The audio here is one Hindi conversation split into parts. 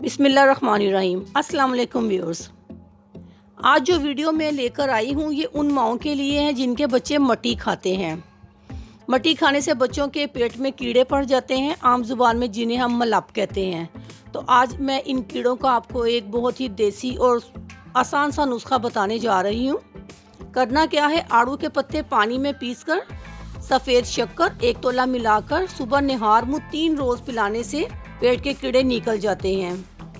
बिस्मिल्लाहिर्रहमानिर्रहीम। अस्सलाम वालेकुम व्यूअर्स। आज जो वीडियो मैं लेकर आई हूँ ये उन माओं के लिए है जिनके बच्चे मटी खाते हैं। मटी खाने से बच्चों के पेट में कीड़े पड़ जाते हैं, आम जुबान में जिन्हें हम मलप कहते हैं। तो आज मैं इन कीड़ों का आपको एक बहुत ही देसी और आसान सा नुस्खा बताने जा रही हूँ। करना क्या है, आड़ू के पत्ते पानी में पीसकर सफ़ेद शक्कर 1 तोला मिलाकर सुबह निहार मुँह 3 रोज़ पिलाने से पेट के कीड़े निकल जाते हैं।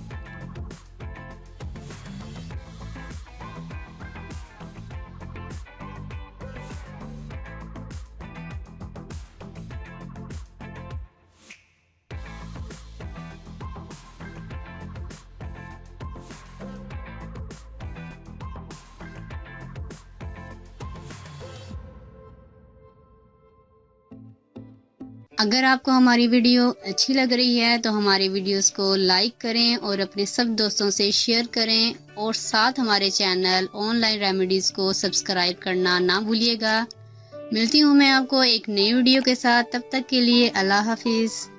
अगर आपको हमारी वीडियो अच्छी लग रही है तो हमारे वीडियोस को लाइक करें और अपने सब दोस्तों से शेयर करें और साथ हमारे चैनल ऑनलाइन रेमेडीज़ को सब्सक्राइब करना ना भूलिएगा। मिलती हूँ मैं आपको एक नई वीडियो के साथ, तब तक के लिए अल्लाह हाफिज़।